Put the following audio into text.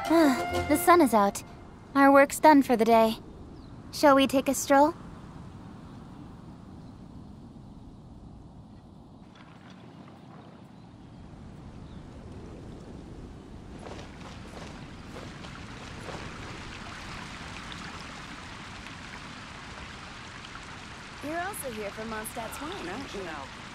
The sun is out. Our work's done for the day. Shall we take a stroll? You're also here for Mondstadt's wine, aren't you?